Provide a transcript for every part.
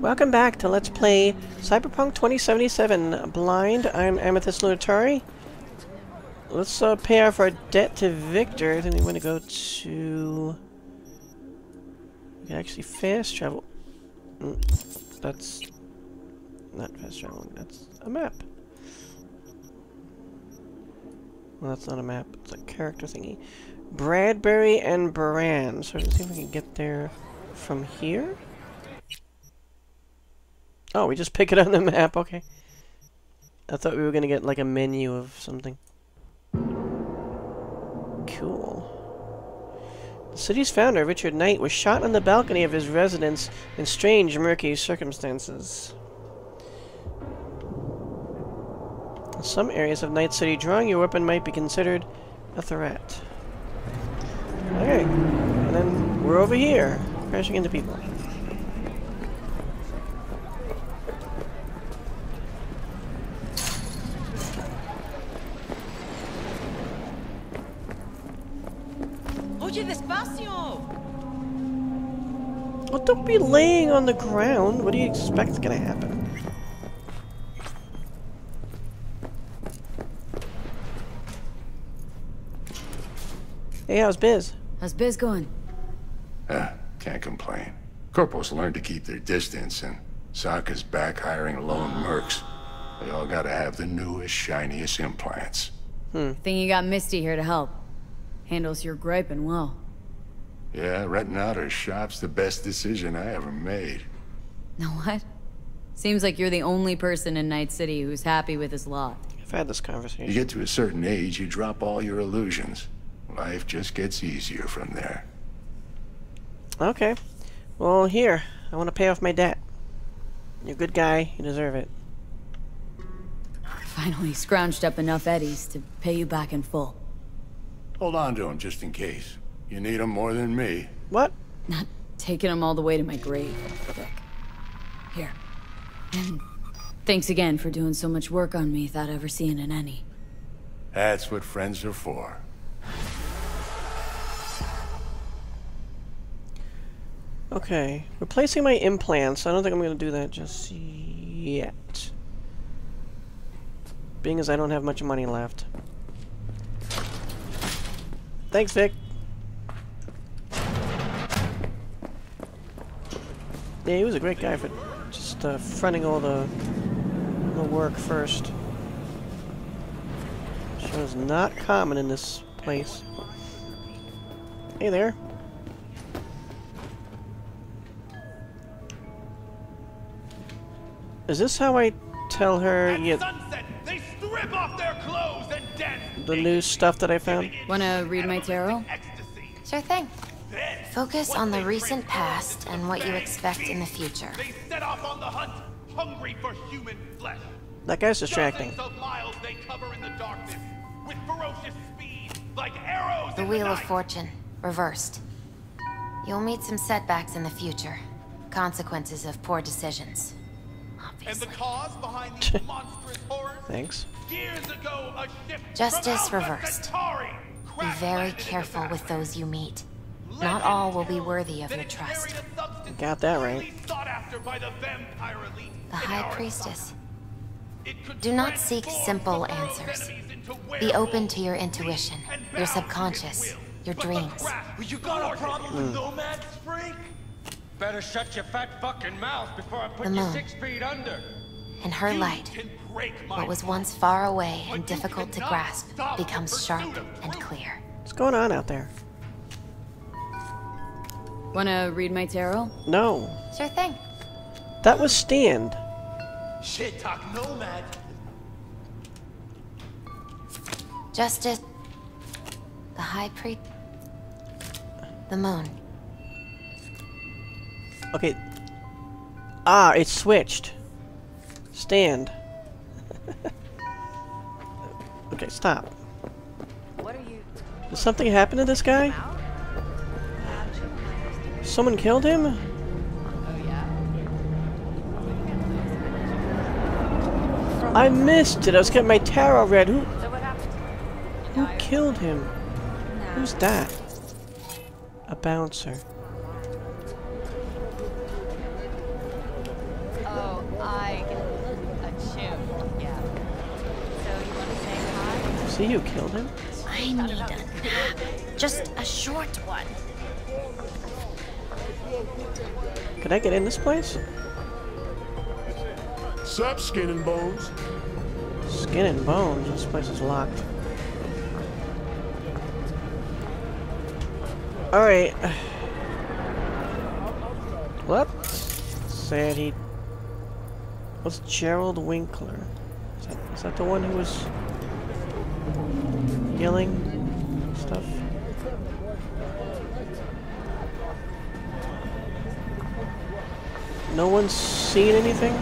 Welcome back to Let's Play Cyberpunk 2077 Blind. I'm Amethyst Lunitari. Let's pay off our debt to Victor. I think we want to go to... We can actually fast travel. That's... not fast traveling, that's a map. Well, that's not a map, it's a character thingy. Bradbury and Baran. So let's see if we can get there from here. Oh, we just pick it on the map, okay. I thought we were gonna get like a menu of something. Cool. The city's founder, Richard Knight, was shot on the balcony of his residence in strange, murky circumstances. In some areas of Night City, drawing your weapon might be considered a threat. Okay, and then we're over here, crashing into people. Oye, despacio! Well, don't be laying on the ground. What do you expect's gonna happen? Hey, how's Biz? How's Biz going? Can't complain. Corporals learned to keep their distance, and Sokka's back hiring lone mercs. They all gotta have the newest, shiniest implants. Think you got Misty here to help. Handles your griping well. Yeah, renting out her shop's the best decision I ever made. Know what? Seems like you're the only person in Night City who's happy with his lot. I've had this conversation. You get to a certain age, you drop all your illusions. Life just gets easier from there. Okay. Well, here. I want to pay off my debt. You're a good guy. You deserve it. Finally scrounged up enough eddies to pay you back in full. Hold on to him just in case. You need him more than me. What? Not taking them all the way to my grave, Vic. Here. And thanks again for doing so much work on me without ever seeing an any. That's what friends are for. Okay. Replacing my implants. I don't think I'm going to do that just yet. Being as I don't have much money left. Thanks, Vic. Yeah, he was a great guy for just fronting all the work first. Which was not common in this place. Hey there. Is this how I tell her you sunset, they strip off their clothes and dance the new stuff that I found? Wanna read my tarot? ecstasy. Sure thing. Then, Focus on the once they recent reach past and what you expect in the future. They set off on the hunt, hungry for human flesh. That guy's distracting. Dozens of miles they cover in the darkness, with ferocious speed, like arrows The in Wheel of night. Fortune, reversed. You'll meet some setbacks in the future. Consequences of poor decisions. And the Obviously. cause behind these monstrous horrors? Thanks. Years ago, a ship Justice from Alpha reversed. Centauri Be crash very landed in careful with Damascus. those you meet. Not Legend all will be tells worthy of that your it trust. carried a substance Got that right. highly sought after by the vampire elite The in High our Priestess. time. It could Do not seek transform simple the world's answers. enemies into Be open werewolves, to your beasts, intuition, and your bound to subconscious, its will. your But the dreams. craft You got a problem with Hmm. nomads, freak? Better shut your fat fucking mouth before I put The you moon. 6 feet under. In her You light, can break my what was heart, once far away but and you difficult to cannot grasp stop the becomes pursuit sharp of and truth. clear. What's going on out there? Wanna read my tarot? No. Sure thing. That was Stand. Shit, talk nomad. Justice. The High Priest. The moon. Okay. Ah, it switched. Stand. Okay, stop. What are you? Did something happen to this guy? Someone killed him? Oh yeah. I missed it. I was getting my tarot read. So what happened? Who killed him? Who's that? A bouncer. I get a chimp, yeah. So you want to say hi? See who killed him? I need a nap. Just a short one. Could I get in this place? Sup, Skin and Bones? Skin and bones. This place is locked. Alright. What? Said he... What's Gerald Winkler? Is that the one who was... yelling stuff? No one's seen anything?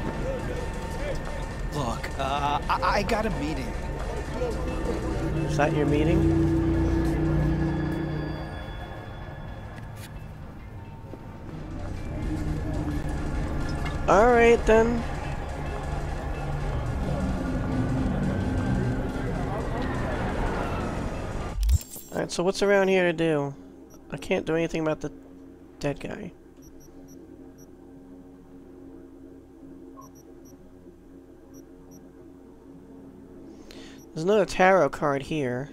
Look, I got a meeting. Is that your meeting? Alright then. Alright, so what's around here to do? I can't do anything about the dead guy. There's another tarot card here.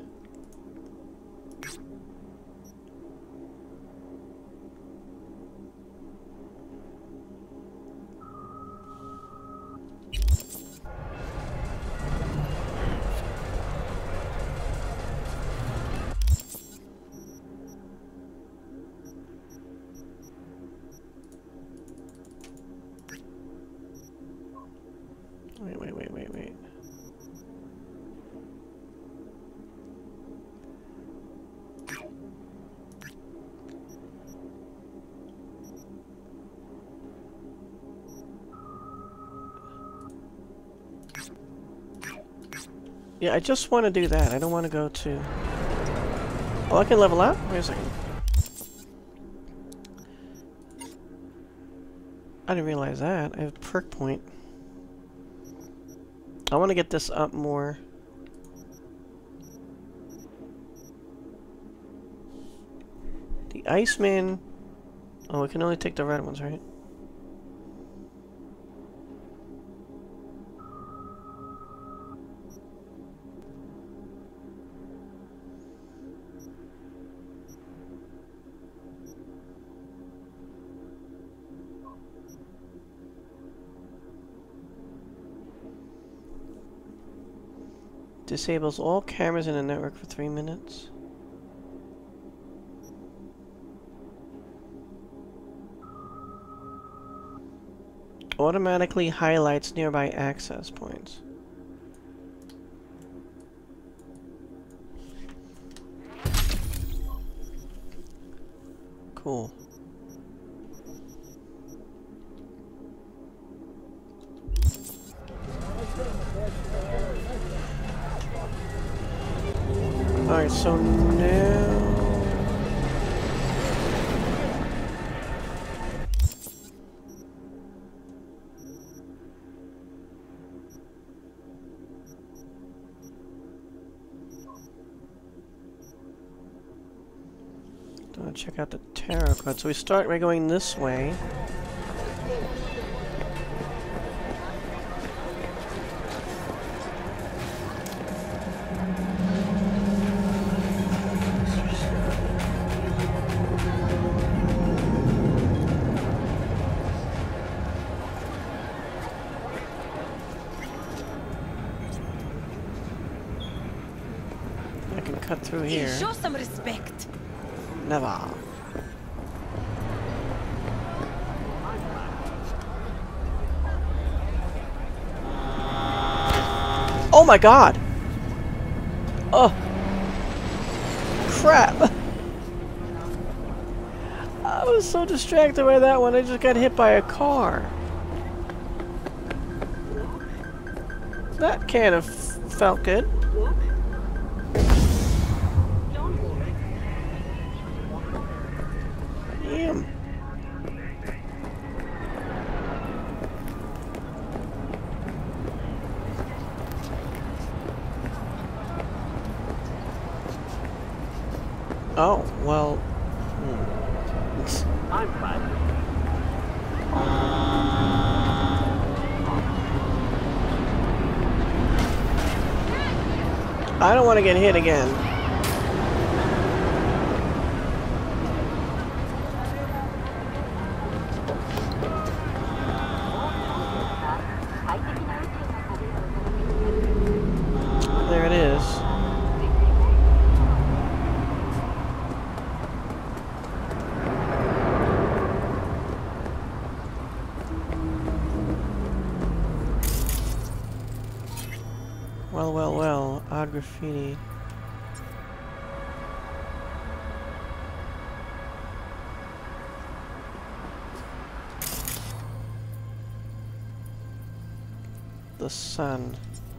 Wait. Yeah, I just want to do that. I don't want to go to... Oh, I can level up? Wait a second. I didn't realize that. I have perk point. I want to get this up more. The Iceman... Oh, we can only take the red ones, right? Disables all cameras in the network for 3 minutes. Automatically highlights nearby access points. Cool. Alright, so now... check out the tarot card. So we start by going this way. I can cut through here. Show some respect. Never. Oh my god! Oh! Crap! I was so distracted by that one, I just got hit by a car. That can't have felt good. Damn. Oh, well... I'm fine. I don't want to get hit again. There it is. Well, well, well. Odd graffiti. The sun.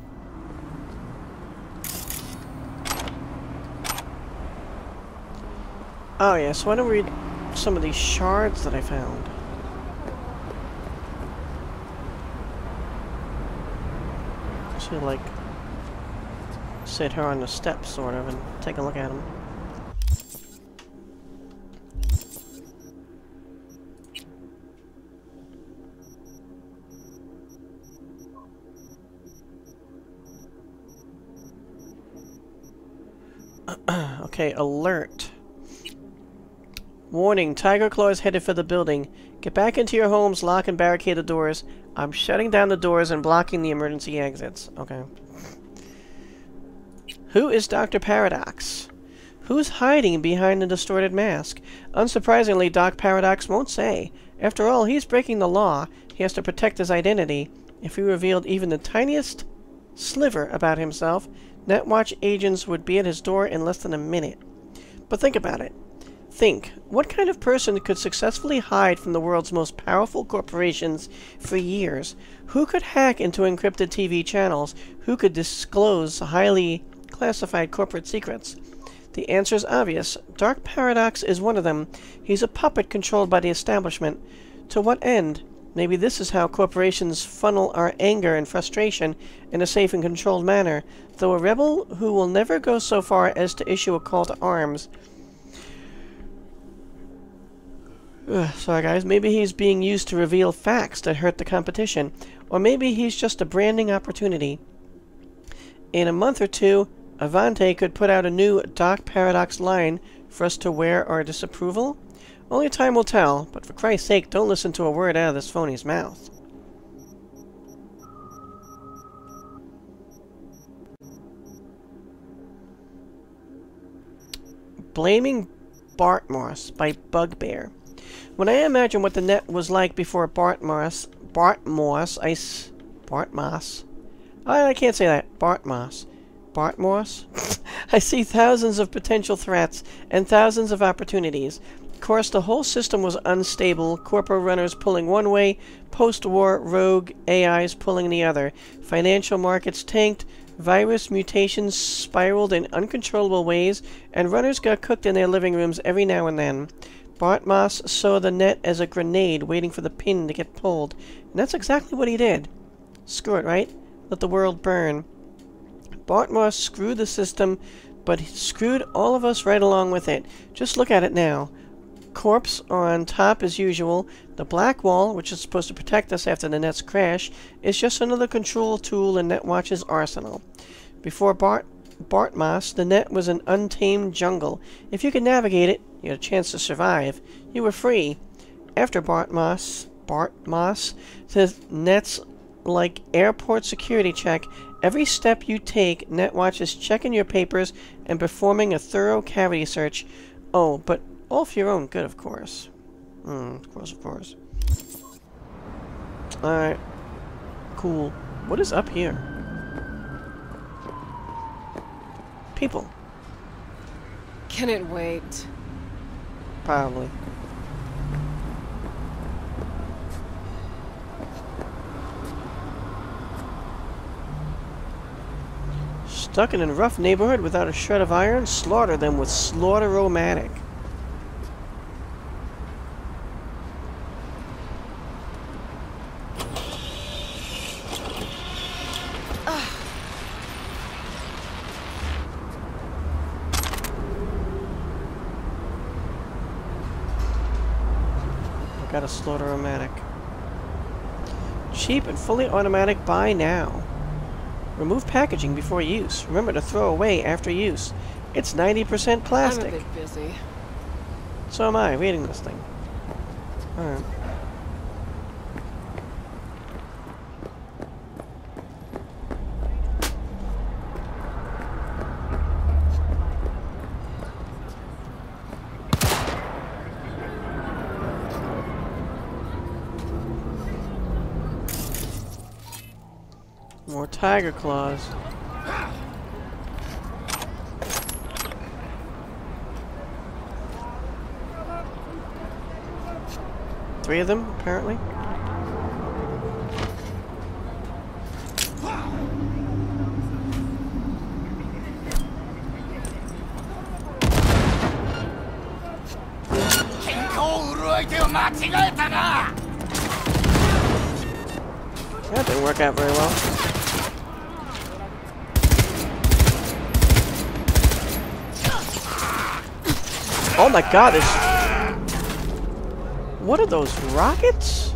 Oh yeah, so I want to read some of these shards that I found. So like sit her on the steps sort of and take a look at them. Okay, alert. Warning, Tiger Claw is headed for the building. Get back into your homes, lock and barricade the doors. I'm shutting down the doors and blocking the emergency exits. Okay. Who is Dr. Paradox? Who's hiding behind the distorted mask? Unsurprisingly, Doc Paradox won't say. After all, he's breaking the law. He has to protect his identity. If he revealed even the tiniest sliver about himself, Netwatch agents would be at his door in less than a minute. But think about it. Think, what kind of person could successfully hide from the world's most powerful corporations for years? Who could hack into encrypted TV channels? Who could disclose highly classified corporate secrets? The answer is obvious. Dark Paradox is one of them. He's a puppet controlled by the establishment. To what end? Maybe this is how corporations funnel our anger and frustration in a safe and controlled manner, though a rebel who will never go so far as to issue a call to arms. Sorry guys, maybe he's being used to reveal facts that hurt the competition, or maybe he's just a branding opportunity. In a month or two, Avante could put out a new Dark Paradox line for us to wear our disapproval. Only time will tell, but for Christ's sake, don't listen to a word out of this phony's mouth. Blaming Bartmoss by Bugbear. When I imagine what the net was like before Bartmoss, I can't say that. Bartmoss. I see thousands of potential threats and thousands of opportunities. Of course, the whole system was unstable, corpo runners pulling one way, post-war rogue AIs pulling the other. Financial markets tanked, virus mutations spiraled in uncontrollable ways, and runners got cooked in their living rooms every now and then. Bartmoss saw the net as a grenade waiting for the pin to get pulled, and that's exactly what he did. Screw it, right? Let the world burn. Bartmoss screwed the system, but he screwed all of us right along with it. Just look at it now. Corpse on top as usual. The black wall, which is supposed to protect us after the net's crash, is just another control tool in Netwatch's arsenal. Before Bartmoss, the net was an untamed jungle. If you could navigate it, you had a chance to survive. You were free. After Bartmoss, the net's like airport security check. Every step you take, Netwatch is checking your papers and performing a thorough cavity search. Oh, but all for your own good, of course. Of course. Alright. Cool. What is up here? People. Can it wait? Probably. Stuck in a rough neighborhood without a shred of iron? Slaughter them with Slaughter-O-Matic. Got a Slaughter-O-Matic. Cheap and fully automatic, buy now. Remove packaging before use. Remember to throw away after use. It's 90% I'm a plastic. bit busy. So am I, reading this thing. Alright. More tiger claws. Three of them, apparently. That didn't work out very well. Oh my god, there's... What are those, rockets?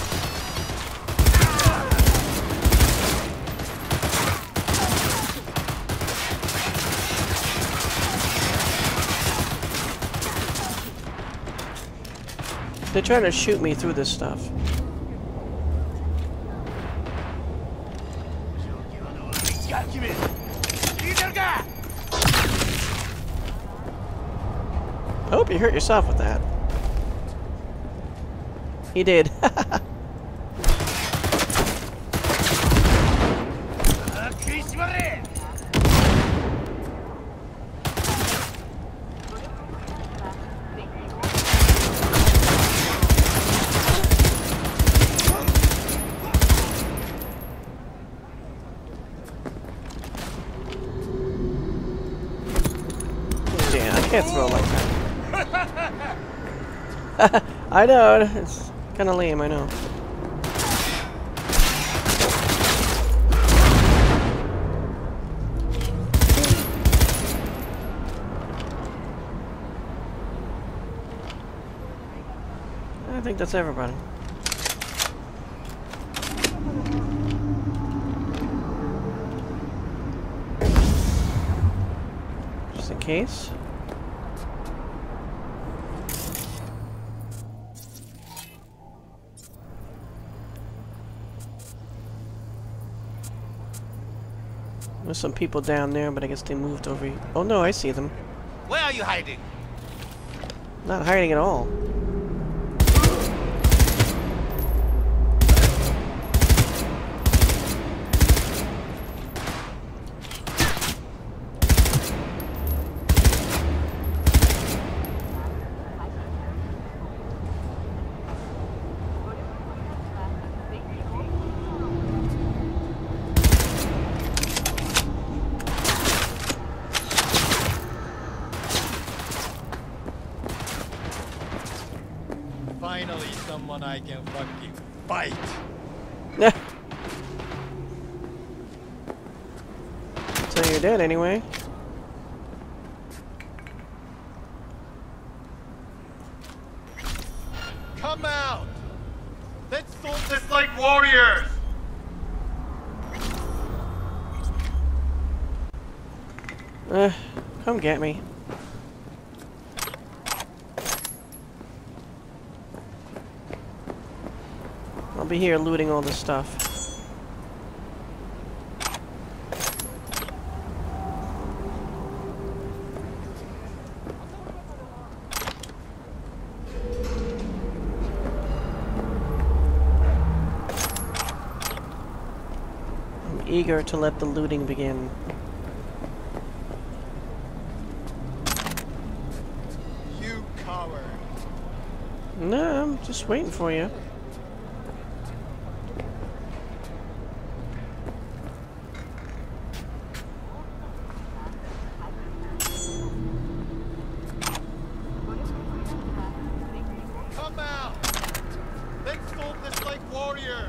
They're trying to shoot me through this stuff. I hope you hurt yourself with that. He did. Yeah, I can't throw like that. I know, it's kind of lame, I know. I think that's everybody. Just in case. There's some people down there, but I guess they moved over here. Oh no, I see them. Where are you hiding? Not hiding at all. Finally, someone I can fucking fight. So you're dead anyway. Come out! Let's solve this like warriors! Come get me. I'll be here looting all this stuff. I'm eager to let the looting begin. You coward! No, I'm just waiting for you. Come out! Let's solve this like warriors!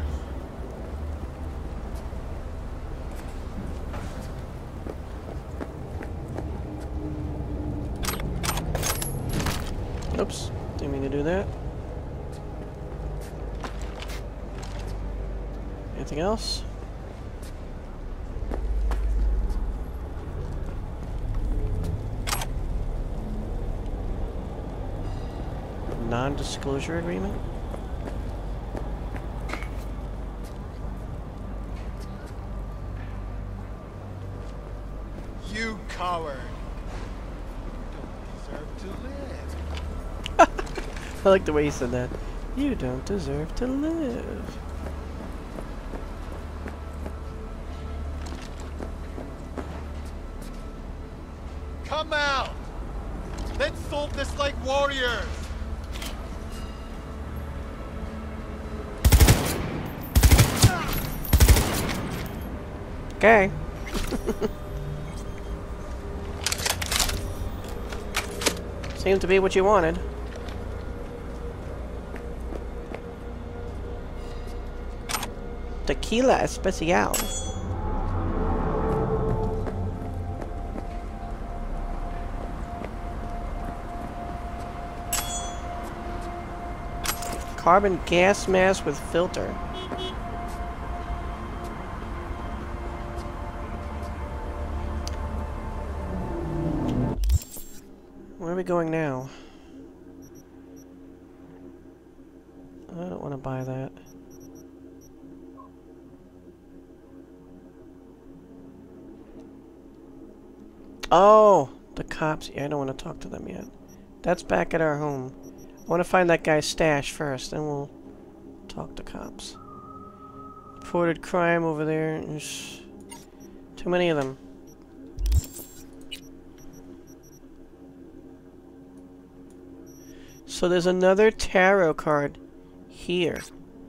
Oops, didn't mean to do that. Anything else? Non-disclosure agreement? You coward. You don't deserve to live. I like the way he said that. You don't deserve to live. Come out! Let's solve this like warriors! Okay. Seems to be what you wanted. Tequila especial. Carbon gas mask with filter. Where are we going now? I don't want to buy that. Oh! The cops. Yeah, I don't want to talk to them yet. That's back at our home. I want to find that guy's stash first, then we'll talk to cops. Reported crime over there. There's too many of them. So there's another tarot card here.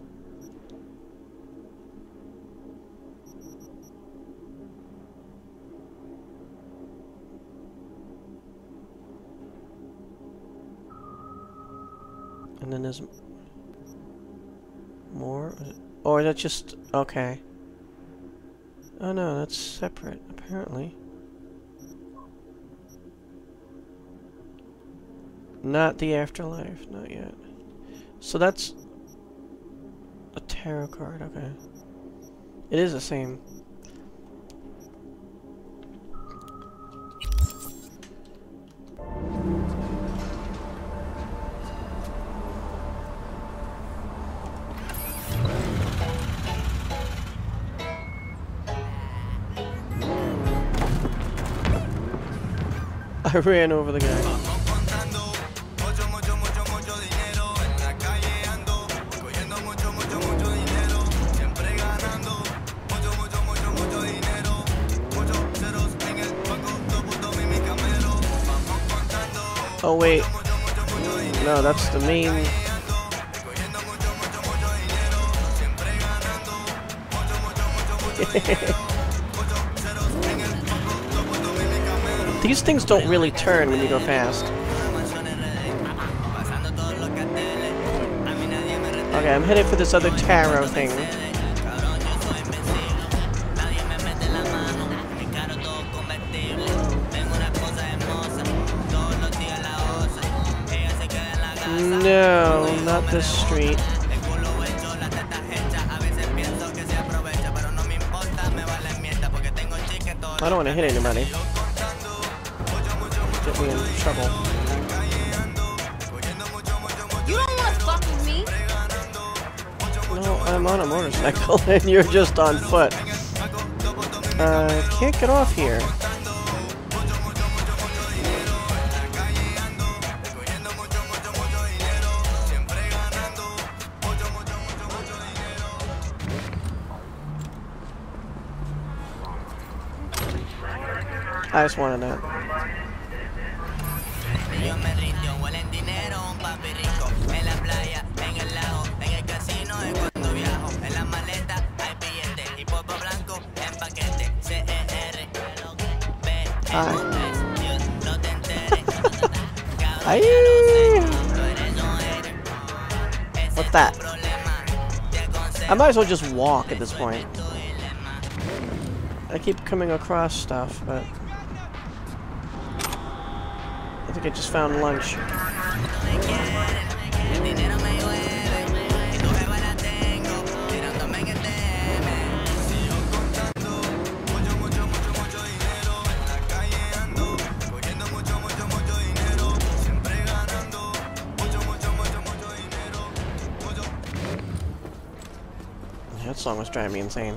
And then there's more? Or is that just... okay. Oh no, that's separate, apparently. Not the afterlife, not yet. So that's a tarot card, okay. It is the same. I ran over the guy. Oh wait, no, that's the main. These things don't really turn when you go fast. Okay, I'm headed for this other tarot thing. No, not this street. I don't want to hit anybody. Get me in trouble. You don't want to fuck with me. No, I'm on a motorcycle and you're just on foot. Can't get off here. I just wanted that. What's that? I might as well just walk at this point. I keep coming across stuff, but I think I just found lunch. song was driving me insane.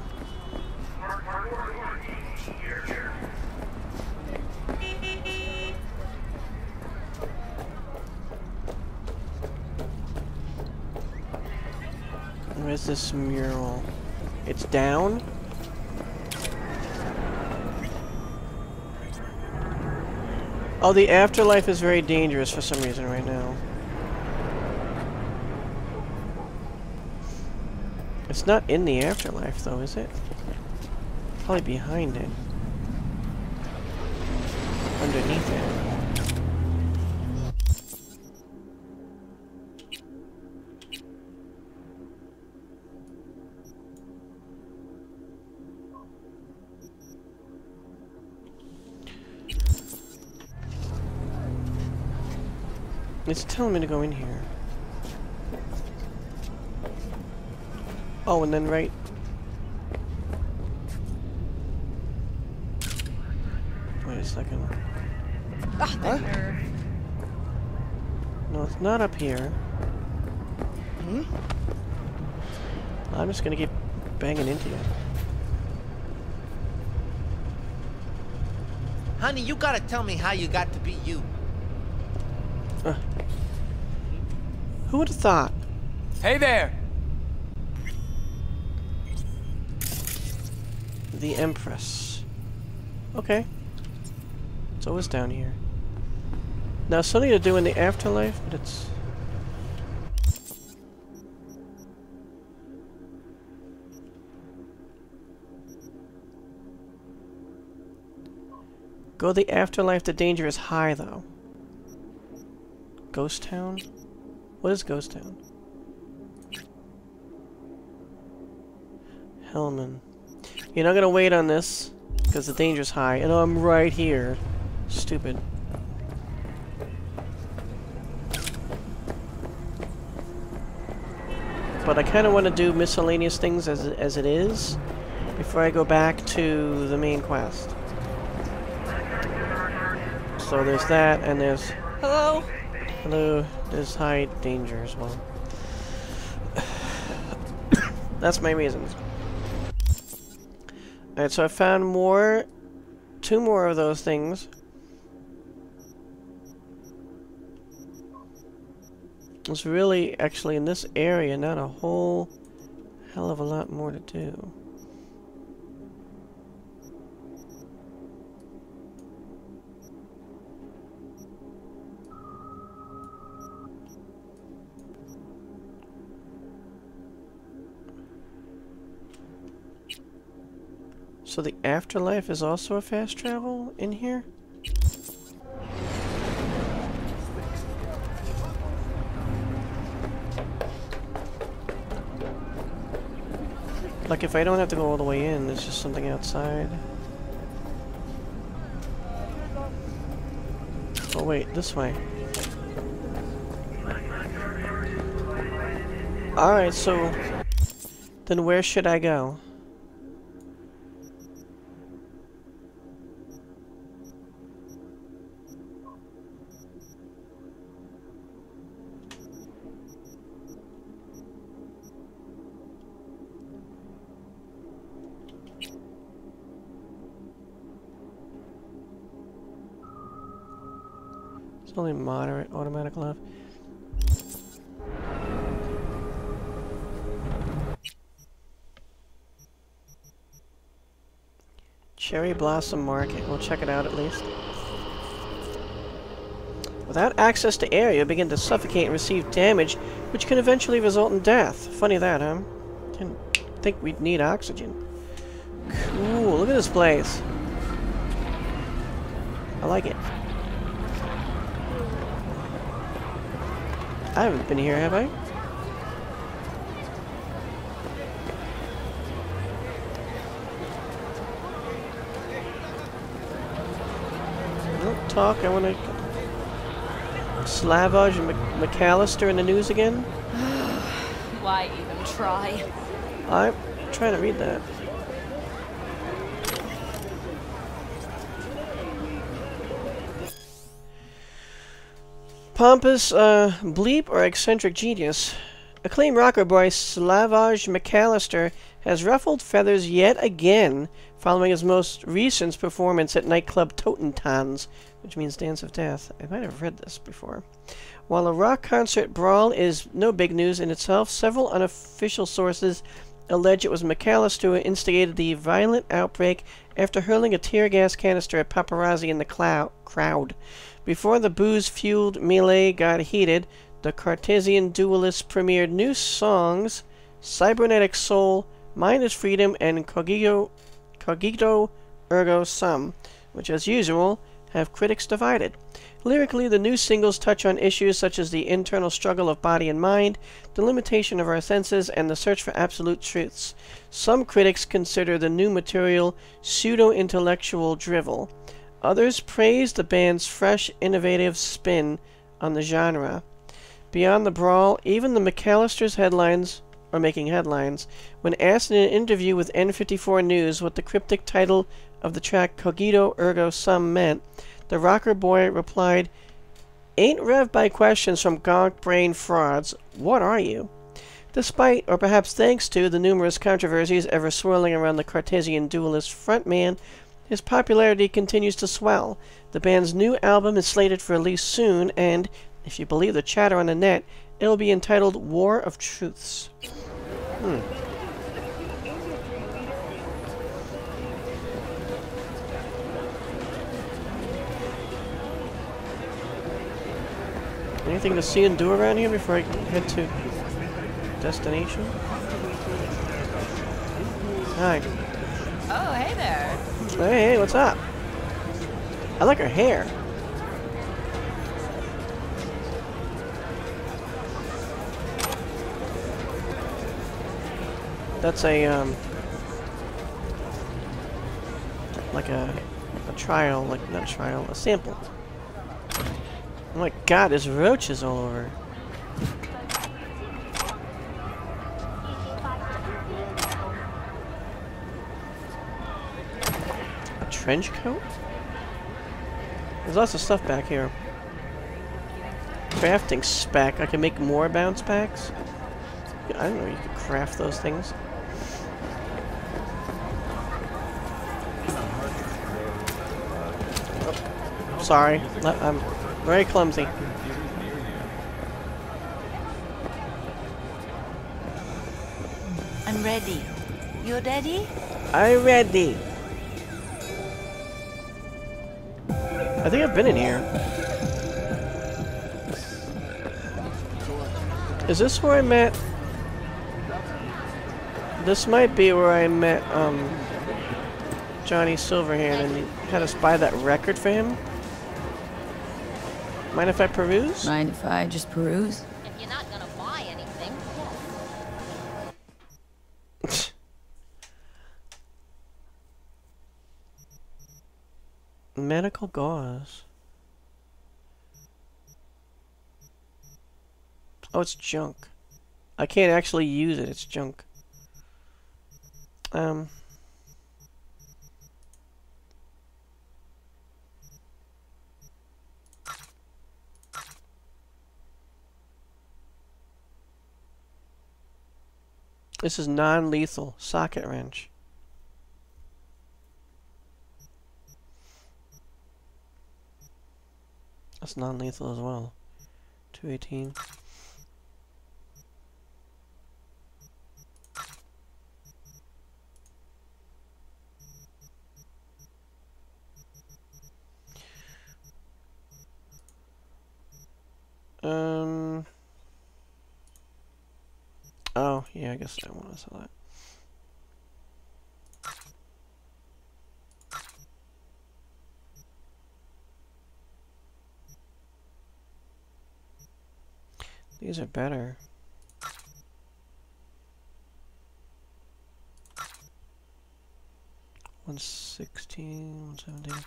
Where's this mural? It's down? Oh, the afterlife is very dangerous for some reason right now. It's not in the afterlife, though, is it? Probably behind it. Underneath it. It's telling me to go in here. Oh, and then right... Wait a second. What? No, it's not up here. Hmm? I'm just gonna keep banging into you. Honey, you gotta tell me how you got to be you. Who would have thought? Hey there! The Empress. Okay. It's always down here. Now, something to do in the afterlife, but it's... Go the afterlife, the danger is high, though. Ghost Town? What is Ghost Town? Hellman. You're not gonna wait on this, because the danger's high. And I'm right here. Stupid. But I kind of want to do miscellaneous things as it is, before I go back to the main quest. So there's that, and there's... Hello? Hello, there's high danger as well. That's my reasons. Alright, so I found two more of those things. There's really, actually, in this area, not a whole hell of a lot more to do. So the afterlife is also a fast travel in here? Like if I don't have to go all the way in, there's just something outside. Oh wait, this way. Alright, so then where should I go? Only moderate automatic left. Cherry Blossom Market. We'll check it out at least. Without access to air, you'll begin to suffocate and receive damage, which can eventually result in death. Funny that, huh? Didn't think we'd need oxygen. Cool. Look at this place. I like it. I haven't been here, have I? Don't talk, I want to... Slavoj and McAllister in the news again? Why even try? I'm trying to read that. Pompous, bleep or eccentric genius. Acclaimed rocker boy Slavoj McAllister has ruffled feathers yet again following his most recent performance at nightclub Totentanz, which means Dance of Death. I might have read this before. While a rock concert brawl is no big news in itself, several unofficial sources allege it was McAllister who instigated the violent outbreak after hurling a tear gas canister at paparazzi in the crowd. Before the booze-fueled melee got heated, the Cartesian Duelists premiered new songs, Cybernetic Soul, Mind is Freedom, and Cogito Ergo Sum, which, as usual, have critics divided. Lyrically, the new singles touch on issues such as the internal struggle of body and mind, the limitation of our senses, and the search for absolute truths. Some critics consider the new material pseudo-intellectual drivel. Others praise the band's fresh, innovative spin on the genre. Beyond the brawl, even the McAllisters headlines are making headlines. When asked in an interview with N54 News what the cryptic title of the track Cogito Ergo Sum meant, the rocker boy replied, "Ain't revved by questions from gonk brain frauds. What are you?" Despite, or perhaps thanks to, the numerous controversies ever swirling around the Cartesian Duelist frontman, his popularity continues to swell. The band's new album is slated for release soon, and, if you believe the chatter on the net, it'll be entitled War of Truths. Anything to see and do around here before I head to destination? Hi. Oh, hey there. Hey, what's up? I like her hair. That's a, like a trial, like, not a trial, a sample. Oh my god, there's roaches all over. A trench coat? There's lots of stuff back here. Crafting spec. I can make more bounce packs? I don't know, you could craft those things. Oh, sorry, I'm very clumsy. I'm ready. You ready? I'm ready. I think I've been in here. Is this where I met? This might be where I met, Johnny Silverhand and he had us buy that record for him. Mind if I peruse? Mind if I just peruse? If you're not gonna buy anything. Medical gauze. Oh, it's junk. I can't actually use it, it's junk. This is non-lethal socket wrench. That's non-lethal as well. 218. Oh, yeah, I guess I want to sell that. These are better. $116, $117.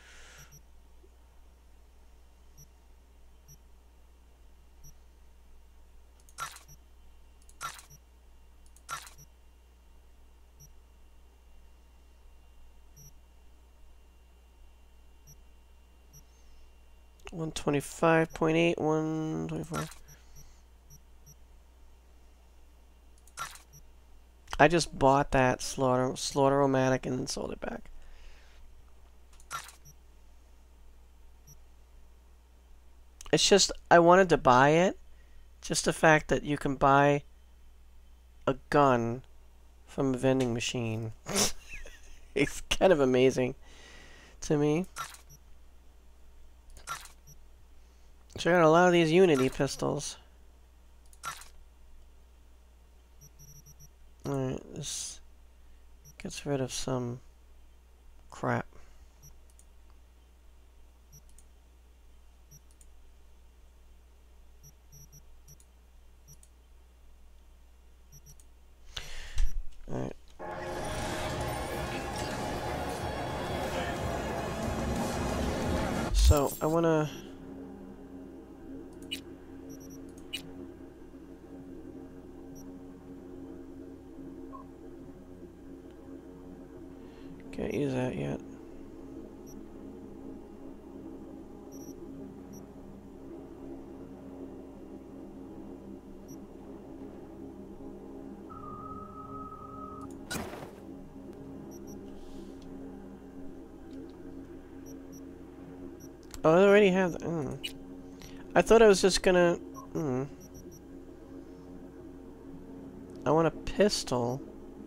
$125.8, $124. I just bought that Slaughter-O-Matic and then sold it back. It's just, I wanted to buy it. Just the fact that you can buy a gun from a vending machine. It's kind of amazing to me. So I got a lot of these Unity pistols. Alright, this gets rid of some crap. Alright. So, I wanna... Can't use that yet. Oh, I already have that. I thought I was just gonna... I want a pistol.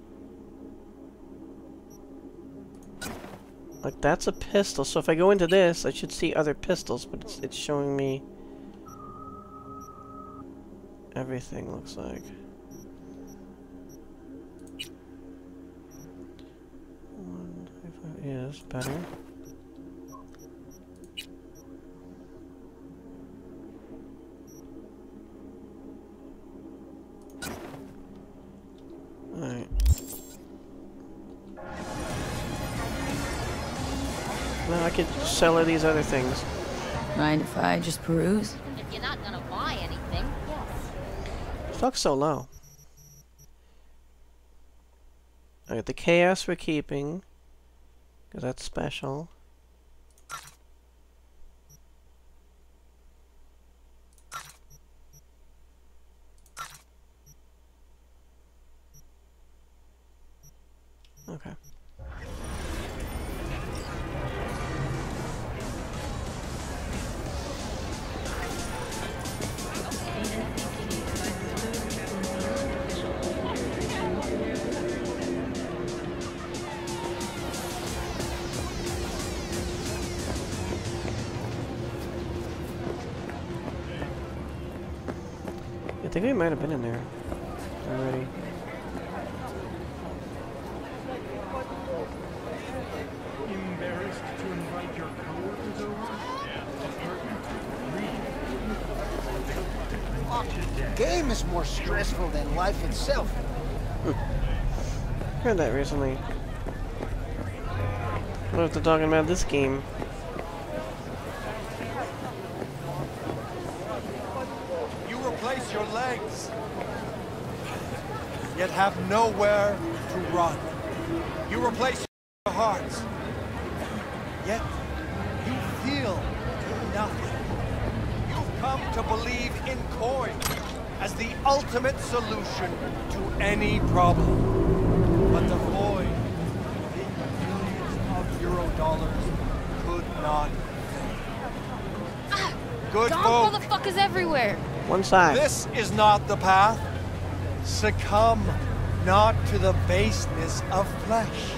Like, that's a pistol, so if I go into this, I should see other pistols, but it's showing me everything, looks like. Yeah, that's better. Alright. Now I could sell her these other things. Mind if I just peruse? If you're not gonna buy anything, yes. Fuck so low. Alright, the chaos we're keeping. Because that's special. Okay. I think we might have been in there already. Embarrassed to invite your coworkers over? Game is more stressful than life itself. Heard that recently. What if they're talking about this game? You replace your legs, yet have nowhere to run. You replace your hearts, yet you feel nothing. You've come to believe in coin as the ultimate solution to any problem. But the void in billions of euro dollars could not fill. Good Gone folk. motherfuckers everywhere. One side. This is not the path. Succumb not to the baseness of flesh.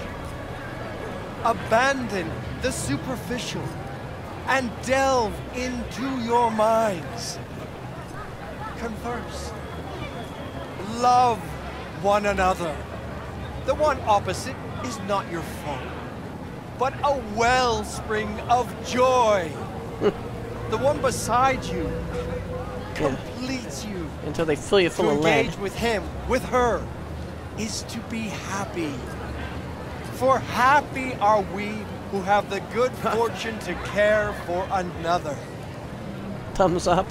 Abandon the superficial and delve into your minds. Converse. Love one another. The one opposite is not your foe, but a wellspring of joy. The one beside you completes you. Until they fill you full To of lead. engage with him, with her, is to be happy. For happy are we who have the good fortune to care for another. Thumbs up.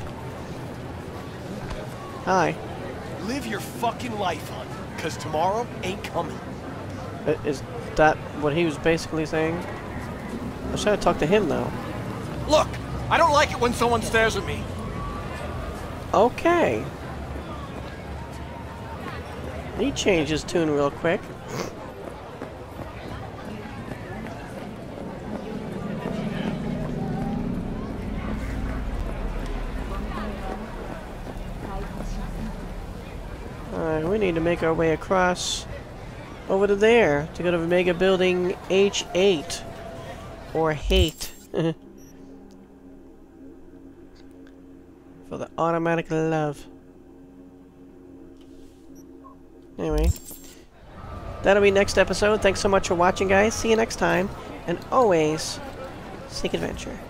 Hi. Live your fucking life, hon, because tomorrow ain't coming. Is that what he was basically saying? I was trying to talk to him, though. Look, I don't like it when someone stares at me. Okay. He changed his tune real quick. Alright, we need to make our way across over to there to go to Omega Building H8. Or hate. For the automatic love. Anyway. That'll be next episode. Thanks so much for watching, guys. See you next time. And always, seek adventure.